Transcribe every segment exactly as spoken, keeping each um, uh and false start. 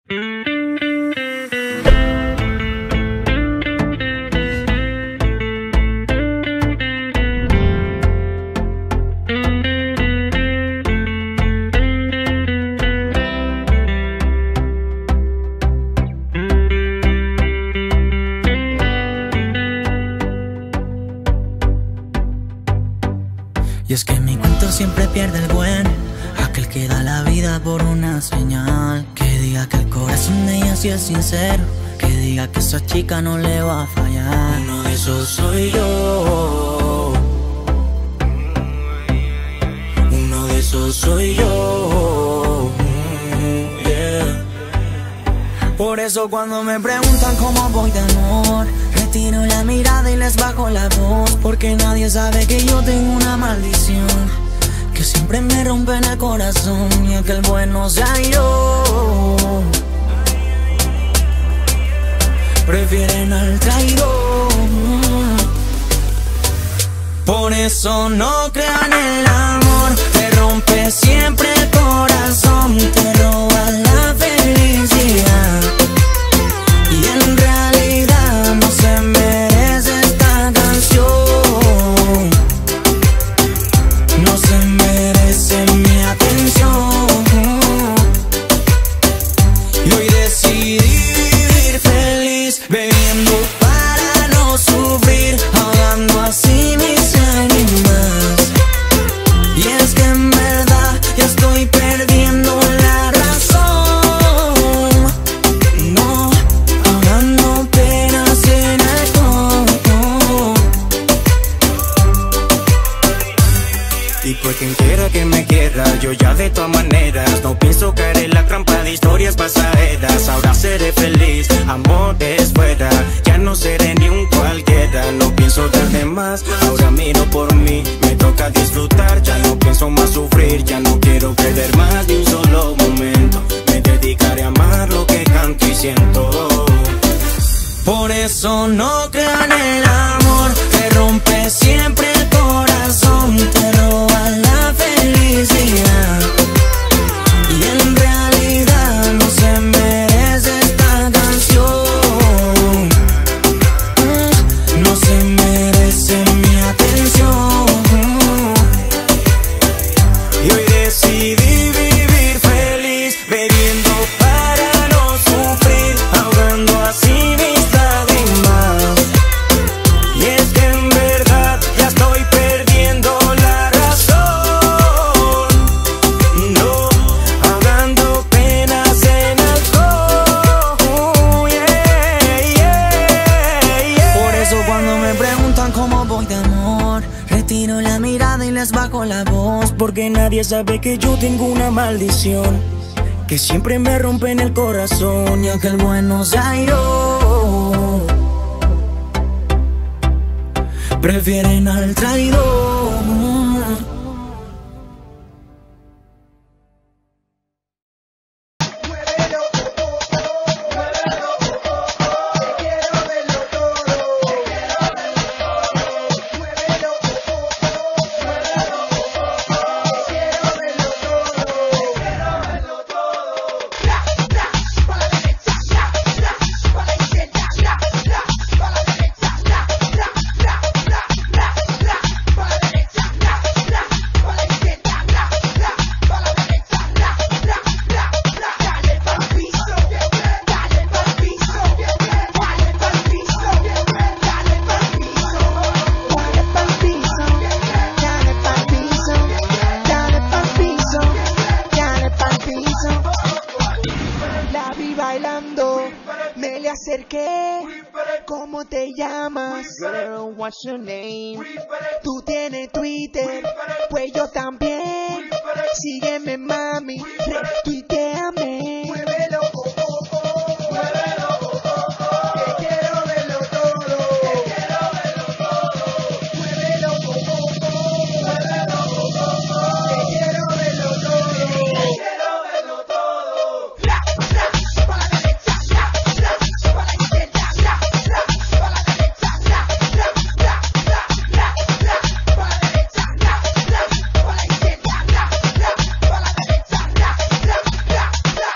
Y es que mi cuento siempre pierde el buen, aquel que da la vida por una señal. Que diga que el corazón de ella sí es sincero, que diga que esa chica no le va a fallar. Uno de esos soy yo, uno de esos soy yo, yeah. Por eso cuando me preguntan cómo voy de amor, retiro la mirada y les bajo la voz, porque nadie sabe que yo tengo una maldición que siempre me rompe en el corazón, y aquel bueno sea yo. Prefieren al traidor. Por eso no crean el amor, te rompe siempre el corazón, te roba la felicidad. Y en realidad no se merece esta canción, no se merece mi atención. Y hoy decidí vivir feliz, bebiendo para no sufrir, ahogando así mis lágrimas. Y es que en verdad ya estoy perdiendo la razón, no, ahogando penas en alcohol. Y por quien quiera que me quiera, yo ya de todas maneras no pienso caer en la trampa de historias pasajeras. Ahora seré feliz, amores fuera, ya no seré ni un cualquiera. No pienso darte más, ahora miro por mí, me toca disfrutar, ya no pienso más sufrir, ya no quiero perder más ni un solo momento. Me dedicaré a amar lo que canto y siento. Por eso no crean el amor, te rompe siempre el corazón, te roba la felicidad. Y en realidad no se merece esta canción, no se merece mi atención. Y hoy decidí vivir feliz, bebiendo para no sufrir, ahogando así mis lágrimas. Y es que en verdad ya estoy perdiendo la razón, no, ahogando penas en alcohol, yeah, yeah, yeah. Por eso cuando me preguntan cómo voy de amor, retiro la mirada y les bajo la voz, Porque nadie sabe que yo tengo una maldición que siempre me rompe en el corazón. y aquel bueno sea yo. Prefieren al traidor. Me le acerqué, ¿cómo te llamas? Girl, what's your name? Tú tienes Twitter, pues yo también. Sígueme, mami, retuiteame. Muévelo, oh, oh, oh, muévelo, oh, oh, oh. Que quiero verlo todo, que quiero verlo todo. Muévelo, oh, oh, oh, muévelo, oh, oh, oh. Que quiero verlo todo, que quiero verlo todo. Ra, ra, para la derecha, ra, ra, para la izquierda, ra, ra, para la derecha, ra, ra, ra, ra, ra, ra, para la derecha, ra, ra, para la izquierda, ra, ra, para la derecha, ra, ra, ra, ra.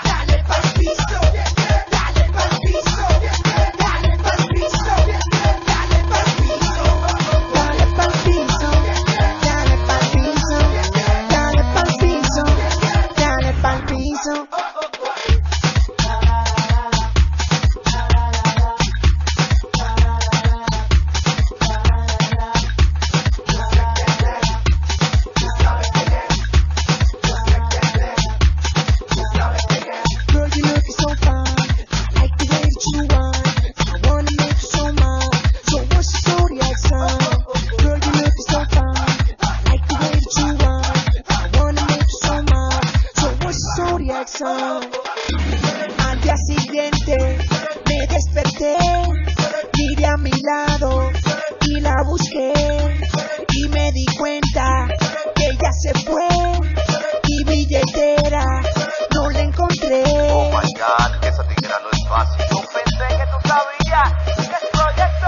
lado y la busqué y me di cuenta que ella se fue y billetera no la encontré. Oh my God, que esa tigrera no es fácil. Yo pensé que tú sabías que es proyecto.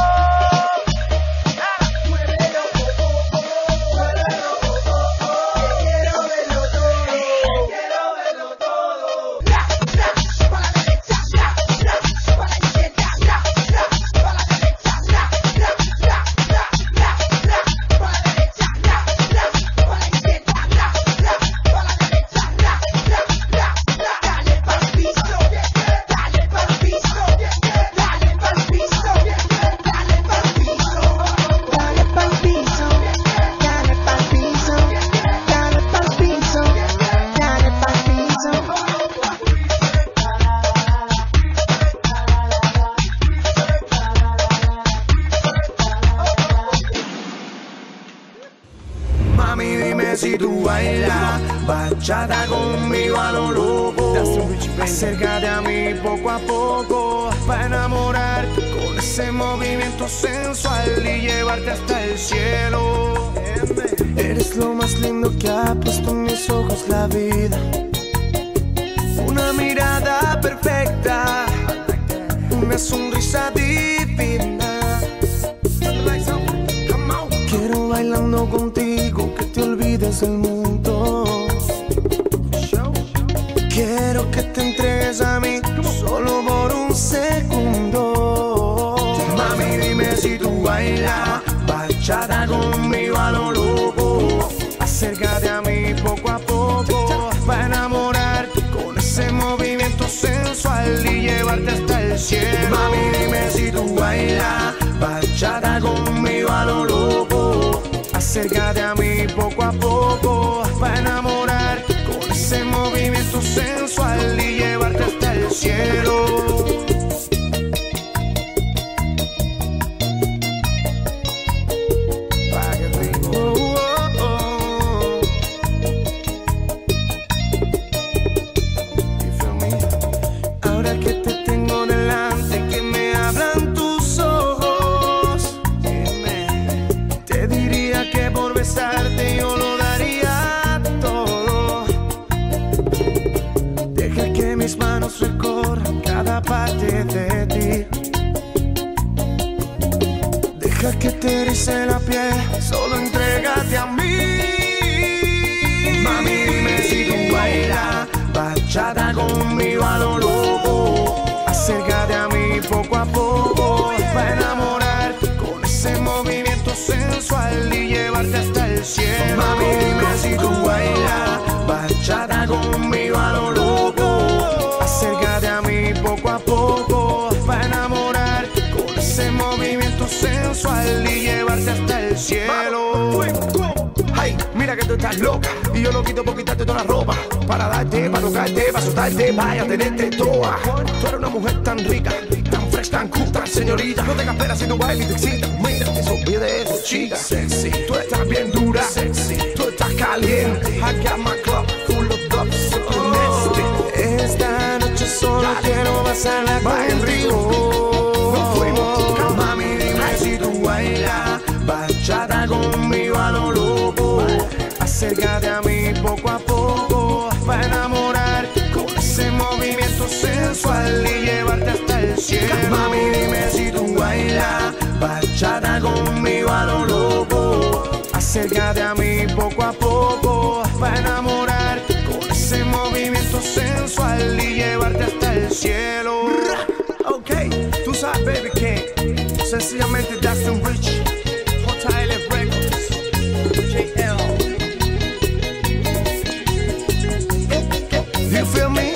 Mami, dime si tú bailas bachata conmigo a lo loco. Acércate a mí poco a poco para enamorarte con ese movimiento sensual y llevarte hasta el cielo. Eres lo más lindo que ha puesto en mis ojos la vida. Una mirada perfecta, una sonrisa divina. Quiero bailando contigo que te olvides del mundo. Quiero que te entregues a mí solo por un segundo. Mami, dime si tú bailas bachata conmigo a lo loco. Acércate a mí poco a poco para enamorarte con ese movimiento sensual y llevarte hasta el cielo. Mami, dime si tú bailas bachata conmigo a lo loco. Acércate a mí poco a poco para enamorarte con ese movimiento sensual y llevarte hasta el cielo. Pa' que rico. Oh, oh, oh. You feel me? Ahora que te tengo delante, que me hablan tus ojos, dime, te diría que por besarte yo lo daría todo. Deja que mis manos recorran cada parte de ti. Deja que te erice la piel, solo entrégate a mí. Mami, dime si tú bailas bachata conmigo a lo loco. Acércate a mí poco a poco para enamorarte con ese movimiento sensual y llevarte hasta el cielo. Mami, dime si tú bailas bachata conmigo a lo loco. Acércate a mí poco a poco para enamorarte con ese movimiento sensual y llevarte hasta el cielo. Ay, mira que tú estás loca y yo lo quito por quitarte toda la ropa, para darte, para tocarte, para soltarte, vaya a tenerte toda. Tú eres una mujer tan rica, tan fresh, tan cool, tan señorita. No tengas pena si no bailas y te excitas. Mira, que se olvide de eso, chica. Sexy, tú estás bien dura. Sexy, tú estás caliente. I got my club full of love, so nasty. Esta noche solo quiero pasarla contigo. Nos fuimos, mami, dime si tú bailas bachata conmigo a lo loco. Acércate a mí poco a poco para enamorarte con ese movimiento sensual y llevarte hasta el cielo. Mami, dime si tú bailas bachata conmigo a lo loco. Acércate a mí poco a poco para enamorarte con ese movimiento sensual y llevarte hasta el cielo. Ok, tú sabes, baby, que sencillamente Dustin Rich, J L Records, J L. You feel me?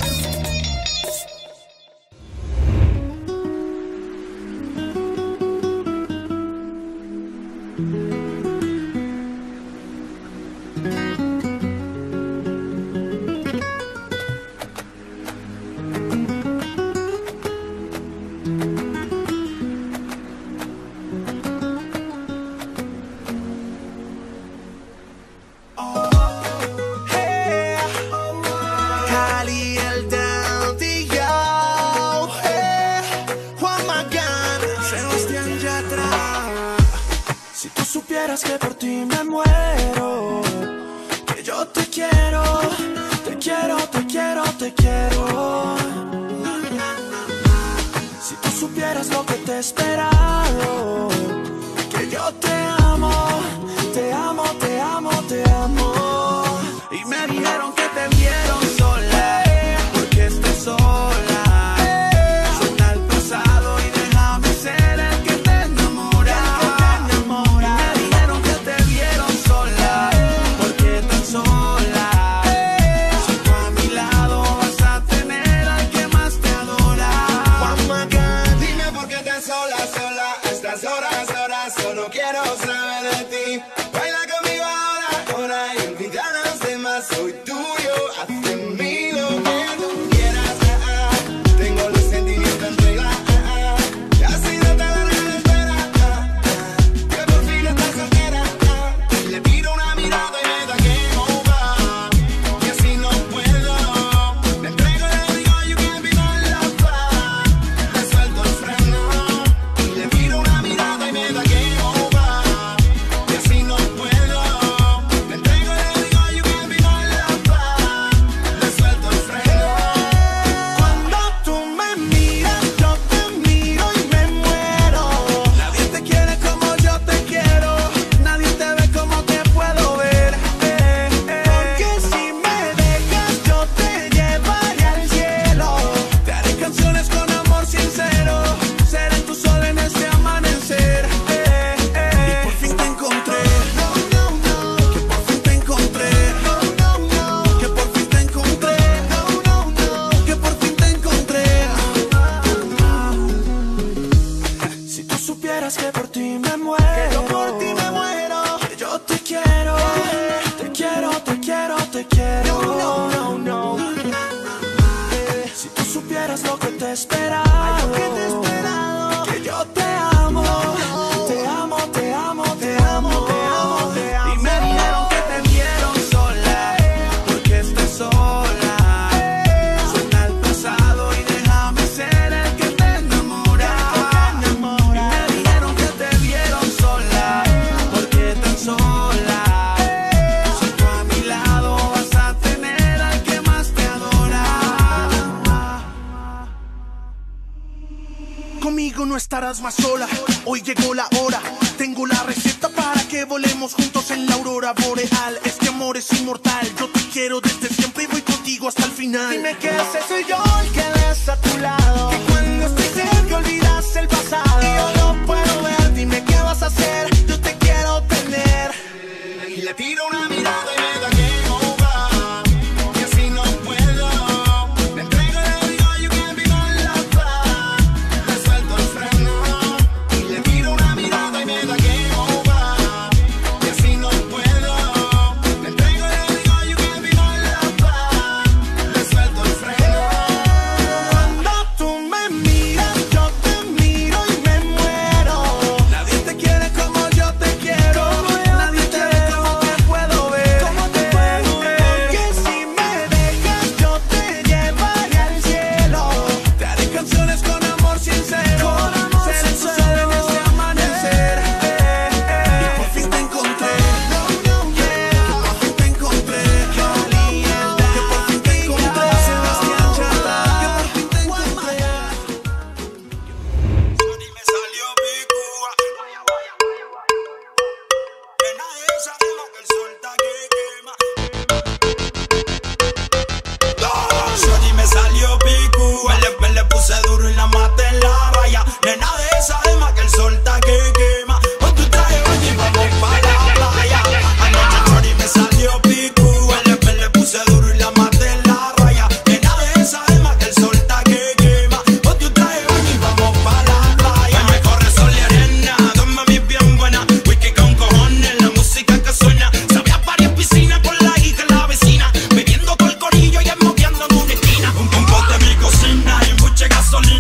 supieras que por ti me muero, que yo te quiero, te quiero, te quiero, te quiero. Si tú supieras lo que te he esperado, que yo te amo, te amo, te amo, te amo. Y me dijeron que te vieron sola, porque estás sola. Suelta el pasado y déjame ser el que te enamora. Y me dijeron que te vieron sola, porque estás sola. Si tú a mi lado vas a tener al que más te adora. Mamá, dime por qué estás sola, sola. A estas horas, horas, solo quiero saber de ti. Baila conmigo ahora, ahora y olvida a los demás. Soy tuyo, hazte mí lo que tú quieras. Ah, ah. Tengo los sentimientos en regla. Ah, ah. Y así no te larga la espera. Ah, ah. Que por fin estás soltera. Ah. Y le tiro una mirada y me da game over. Y así no puedo. Me entrego y le digo you can't be my lover. Le suelto el freno. Y le tiro una mirada y me da game over. Y así no puedo. Me entrego y le digo you can't be my lover. Le suelto el freno. Cuando tú me miras, yo te miro y me muero. Nadie te quiere como yo te quiero. Nadie te ve como te puedo ver. Eh, eh. Porque si me dejas, yo te llevaré al cielo. Te haré canciones con amor sincero. Seré tu sol en este amanecer. Eh, eh. Y por fin te encontré. No, no, no. Que por fin te encontré. No, no, no. Que por fin te encontré. No, no, no. Que por fin te encontré. Si tú supieras que por ti me muero, que yo por ti me muero, que yo te quiero, te quiero, te quiero, te quiero. No, no, no, no. Si tú supieras lo que te he esperado, lo que te he esperado, que yo te amo, te amo, te amo, te amo, te amo, te amo. Y me dijeron que te vieron sola, porque estás sola. Suelta el pasado y déjame ser el que te enamora. Y me dijeron que te vieron sola, porque estás sola. Si tú a mi lado vas a tener al que más te adora. Conmigo no estarás más sola, hoy llegó la hora. Tengo la receta para que volemos juntos en la aurora boreal. Este amor es inmortal, yo te quiero desde siempre y voy contigo hasta el final. Dime que ese soy yo el que ves a tu lado, que cuando estoy cerca olvidas el pasado. Y yo no puedo ver, dime qué vas a hacer, yo te quiero tener. Y le tiro una mirada y me da game over. Y así no puedo. Me entrego y le digo you can't be my lover. Le suelto el freno. Y le tiro una mirada y me da game over. Y así no puedo. Me entrego y le digo you can't be my lover. Le suelto el freno. Cuando tú me miras, yo te miro y me muero. Nadie te quiere como yo te quiero. Nadie te ve como te puedo ver. Porque si me dejas, yo te llevaré al cielo. Te haré canciones con amor sincero. Seré tu sol en este amanecer. Y por fin te encontré. Que por fin te encontré. Que por fin te encontré. Sebastián Chata. Que por fin te encontré. Me salió picúa. Nena esa dema que el sol está que quema. Shorty me salió picúa. Me le, me le puse duro y la maté en la raya. Nena de esa dema que el sol está que quema. Con tu traje baño y vamos pa' la playa. Anoche Shorty me salió picúa. Me le, me le puse duro y la maté en la raya. Nena de esa dema que el sol está que quema. Con tu traje baño y vamos pa' la playa. Hoy me corre sol y arena, dos mami bien buena. Whisky con cojones, la música que suena. Sabía varias piscinas por la hija y la vecina. Bebiendo con el corillo y esmoqueando en una esquina. Un pompote en mi cocina y mucha gasolina.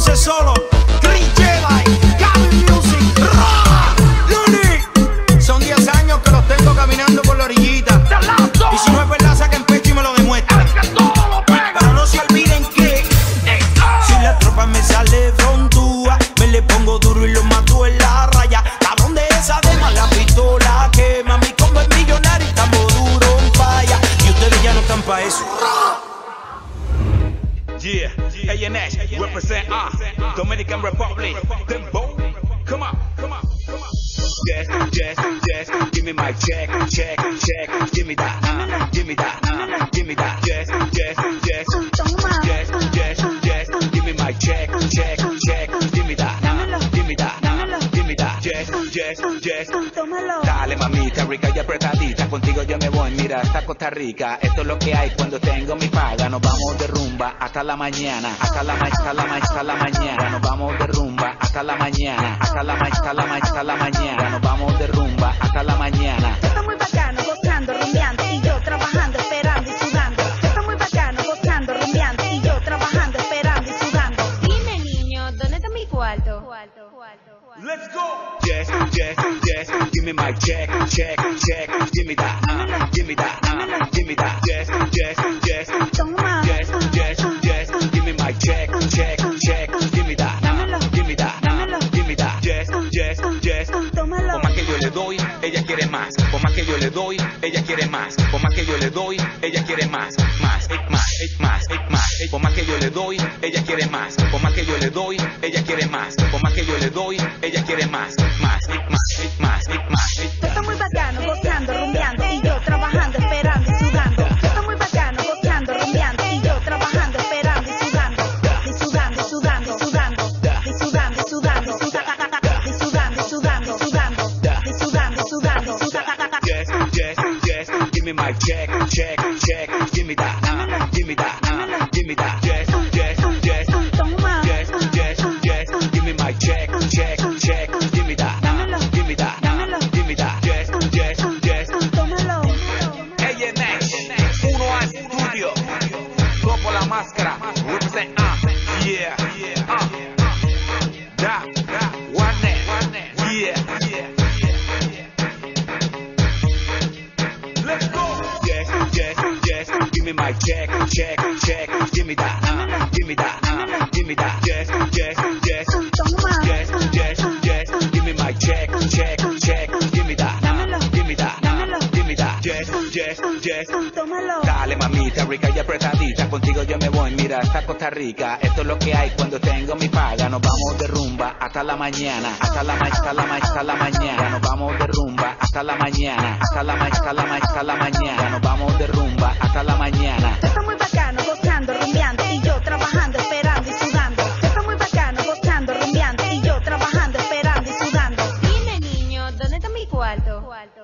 produce solo. Green Jedi, Gavin Music, Ra, Luni. Son diez años que los tengo caminando por la orillita. Y si no es verdad, saquen pecho y me lo demuestran. Pero no se olviden que si la tropa me sale frontúa, me le pongo duro y lo mato en la raya. Cabrón de esa dema, la pistola quema. Mi combo es millonario y estamos duro en falla. Y ustedes ya no están pa' eso. Yeah, A N S, represent uh, Dominican Republic. Dembo, come on, come on, come on. Yes, yes, yes, give me my check, check, check. Give me that, uh, give me that, uh, give me that. Yes, yes, yes, yes, yes, yes. Give me my check, check, check. Give me that, uh, give me that, uh, give me that. Yes, yes, yes. Dale mamita, rica y apretadita. Contigo yo me voy, mira, hasta Costa Rica. Esto es lo que hay cuando tengo mi paga. Nos vamos de rumba hasta la mañana, hasta la ma hasta la ma hasta la mañana. Nos vamos de rumba hasta la mañana, hasta la ma hasta la ma hasta la mañana. Nos vamos de rumba hasta la mañana. Está muy bacano, gozando, rumbeando y yo trabajando, esperando y sudando. Está muy bacano, gozando, rumbeando y yo trabajando, esperando y sudando. Dime niño, ¿dónde está mi cuarto? Let's go. Yes, yes, yes. Give me my check, check, check. Give me that, uh, give me that, uh, give me that. Yes, yes, yes. Yes, yes, yes. Give me my check, check, check. Give me that, uh, give me that, uh, give me that. Yes, yes, yes. Por más que yo le doy, ella quiere más. Por más que yo le doy, ella quiere más. Por más que yo le doy, ella quiere más. Más, eh, más, eh, más, eh, más. Eh. Por más que yo le doy, ella quiere más. Por más que yo le doy, ella quiere más. Por más que yo le doy, ella quiere más. Más, eh, más, eh, más, eh, más. Eh. Está muy bacano, gozando, rumbeando y yo trabajando, esperando y sudando. Está muy bacano, gozando, rumbeando y yo trabajando, esperando y sudando. Y sudando, sudando, sudando. Y sudando, sudando, y sudando, sudando, sudando. Y sudando, sudando, sudando. Yes, yes, yes. Give me my check, check, check. Give me that, uh, give me that, uh, give me that. Yes, yes, yes. Yes, yes, yes. Give me my check, check, check. Give me that, uh, give me that, uh, give me that. Yes, yes, yes. A N S, Uno A Studio. Topo la máscara. Represent, uh, yeah, uh. Da, one net, yeah. Let's go. Yes, yes, yes. Give me my check, check, check. Give me that, uh, give me that, uh, give me that. Yes, yes, yes. Yes, yes, yes. Give me my check, check, check. Give me that, uh, give me that, uh, give me that. Yes, yes, yes. Dale mamita, rica y apretadita. Contigo yo me voy, mira, hasta Costa Rica. Esto es lo que hay cuando tengo mi paga. Nos vamos de rumba hasta la mañana, hasta la ma hasta la ma hasta la mañana. Nos vamos de rumba hasta la mañana, hasta la ma hasta la ma hasta la mañana. Nos vamos de rumba hasta la mañana. Está muy bacano, gozando, rumbeando y yo trabajando, esperando y sudando. Está muy bacano, gozando, rumbeando y yo trabajando, esperando y sudando. Dime niño, ¿dónde está mi cuarto?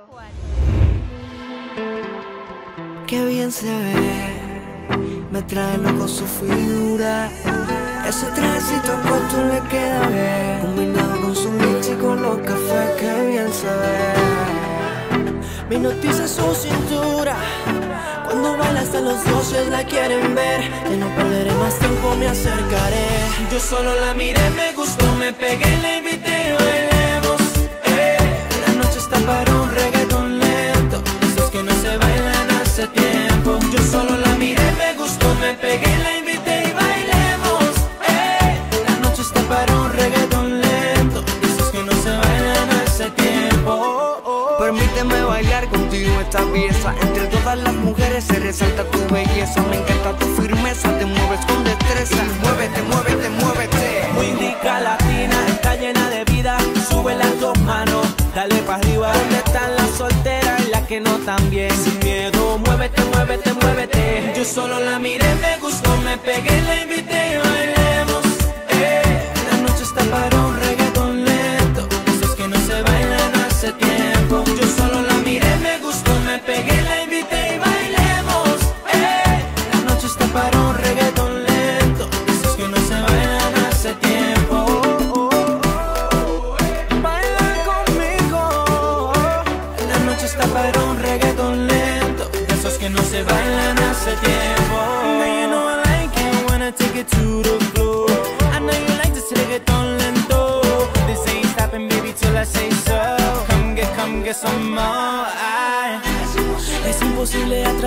Qué bien se ve, me trae loco su figura. Ese trajecito corto le queda bien, combinado con su mix y con los cafés, qué bien se ve. Me hipnotiza su cintura, cuando baila hasta los dioses la quieren ver. Que no perderé más tiempo, me acercaré. Yo solo la miré, me gustó, me pegué, la invité y bailemos. eh. La noche está para un reggaetón lento, esos que no se bailan hace tiempo. Yo solo la miré, me gustó, me pegué, la invité y bailemos. eh. La noche está para un reggaetón lento, esos que no se bailan hace tiempo. oh, oh. Permíteme bailar contigo esta pieza. Entre todas las mujeres se resalta tu belleza. Me encanta tu firmeza, te mueves con destreza. Muévete, muévete, muévete. Muy rica latina, está llena de vida. Sube las dos manos, dale pa' arriba. ¿Dónde están las solteras y las que no tan bien? Sin miedo, muévete, muévete, muévete. Yo solo la miré, me gustó, me pegué, la invité y bailemos. eh. La noche está para un reggaetón lento, esos que no se bailan hace tiempo. Yo solo la miré, me gustó, me pegué, la invité y bailemos. eh. La noche está para un reggaetón lento, esos que no se bailan hace tiempo. Baila conmigo. La noche está para un reggaetón lento, esos que no se bailan hace tiempo. Now you know I like it when I take it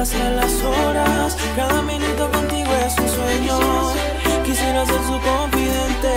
pasan las horas, cada minuto contigo es un sueño. Quisiera ser su confidente.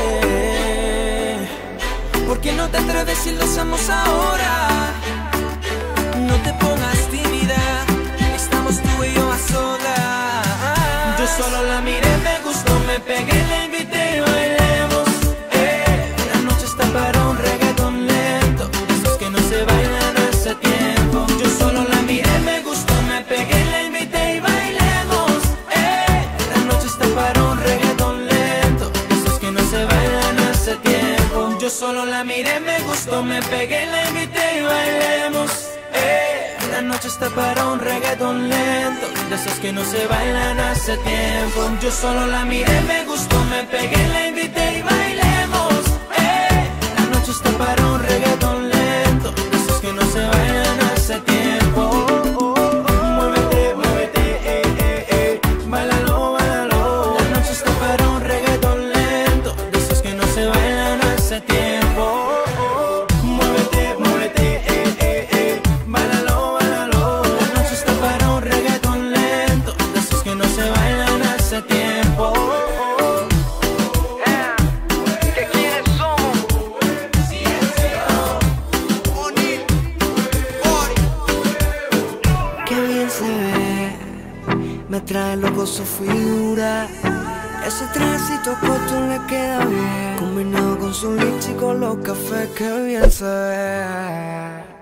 ¿Por qué no te atreves si lo hacemos ahora? No te pongas tímida, estamos tú y yo a solas. Yo solo la miré, me gustó, me pegué, la invité y bailemos. Eh, la noche está para un reggaetón lento, esos que no se bailan hace tiempo. Yo solo la miré, me gustó, me pegué, la invité y bailemos. Eh, la noche está para un reggaetón lento, esos que no se bailan hace tiempo. Yo solo la miré, me gustó, me pegué, la invité y bailemos. Eh, la noche está para un reggaetón lento, de esos que no se bailan hace tiempo. Yo solo la miré, me gustó, me pegué, la invité y bailemos. Eh, la noche está para un reggaetón lento, de esos que no se bailan hace tiempo. Muévete, muévete, eh, eh, eh, bailalo, bailalo. La noche está para un reggaetón lento, de esos que no se bailan hace tiempo. Me trae loco su figura, ese trajecito corto le queda bien, combinado con su lips y con los cafés que bien se ve.